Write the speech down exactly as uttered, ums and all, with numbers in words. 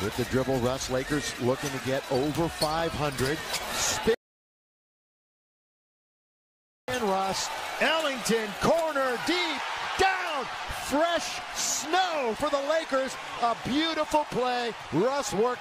With the dribble, Russ, Lakers looking to get over five hundred. Spin Russ, Ellington, corner, deep, down, fresh snow for the Lakers. A beautiful play. Russ worked.